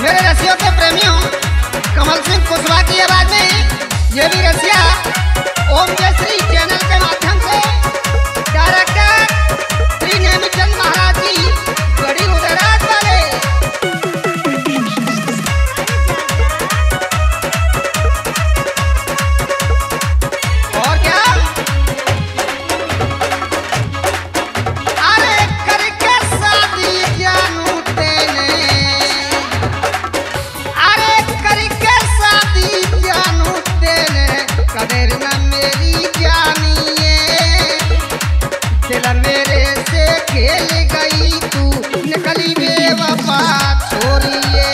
मेरे रसियों के प्रेमियों, कमल सिंह कुशवाहा की आवाज में ये भी रसिया ओम जयश्री चैनल के माध्यम से डायरेक्टर श्री नेमीचंद महाराज जी गढ़ी उदयराज वाले। और क्या अरे करके शादी जानू तेने, अरे करके शादी जानू तेने कदर न मेरी जानिए, दिल मेरे से खेल गई तू निकली बेवफा छोड़िए।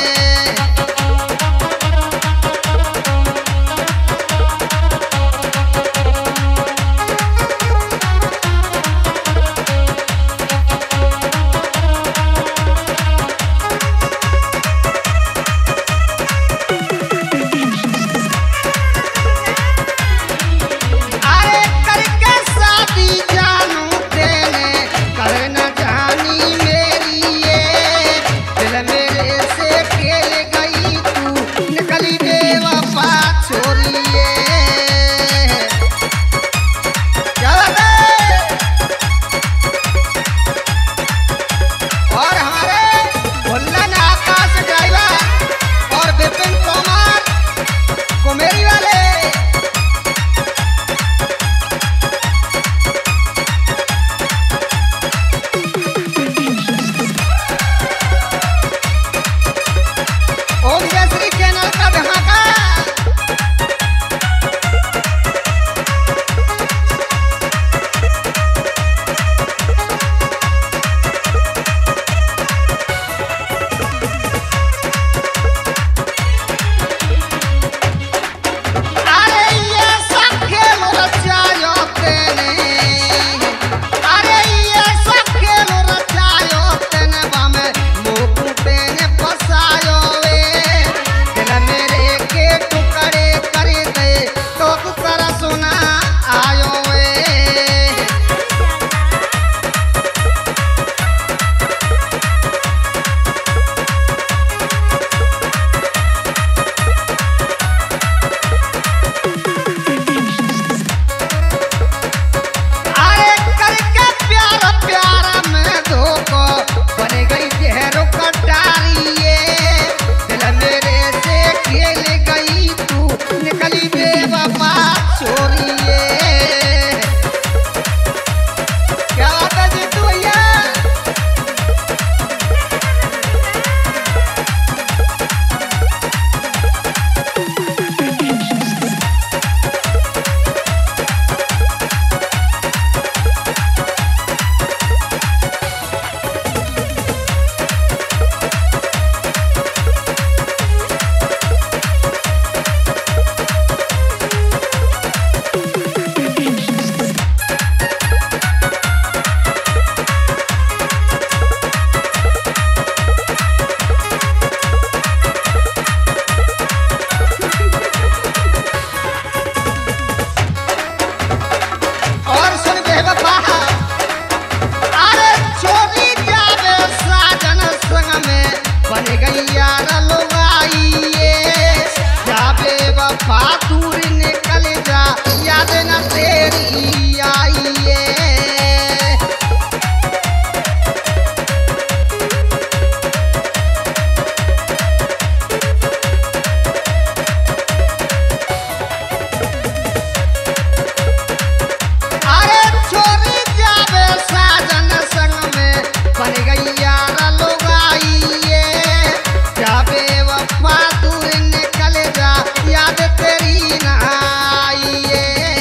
अरे करके शादी जानू तेने कर न जानी मेरी ये, दिल मेरे से खेल गई तू निकली बेवफा छोड़िए। क्या बात है? और हमारे भुल्लन आकाश ड्राइवर और विपिन कुमार कुमेरी वाले। ओम जयश्री चैनल का धमाका। अरे ये सब खेल रचायो तेने, अरे ये सब खेल रचायो तेने बामे मोकू तेने फसायो वे, दिल मेरे के टुकड़े कर दे तो कर सुना आयो वे। अरे करके प्यार प्यार में धोखो बन गई जहरो कटारिए, दिल मेरे से खेल गई तू निकली बेवफा छोड़िए। क्या बात है जीतू भैया? और सुन बेवफा, अरे छोड़ी जावे साजन संग में बन गई यार लुगाइए, जावे वफा दूर निकल जा याद न तेरी आइए। अरे छोड़ी जावे साजन संग में बन गई यार लुगाइए, जावे वफा दूर निकल जा याद तेरी न आइए।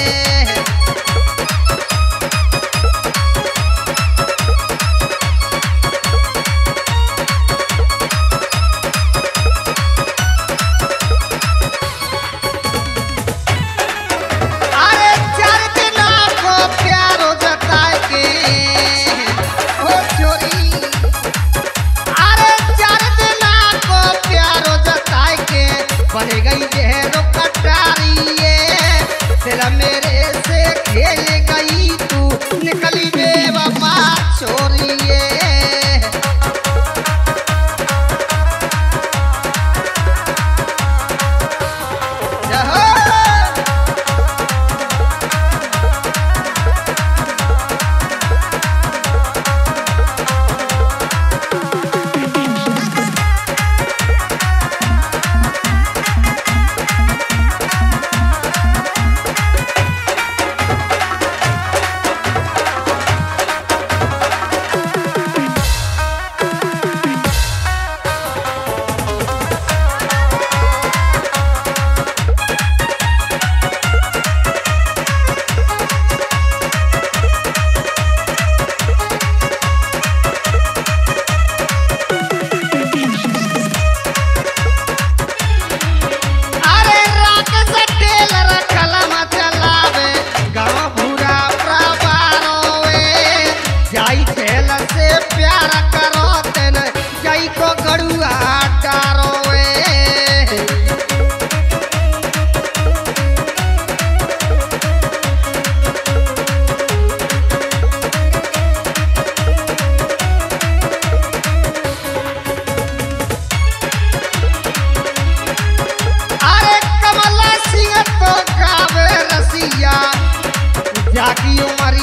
अरे चार दिना को प्यारो जताए के हो छोरी, अरे चार दिना को प्यारो जताए के बन गई जहरो कटारिए, दिल मेरे से खेल गई तू निकली बेवफा छोड़िए। जाकी उमरिया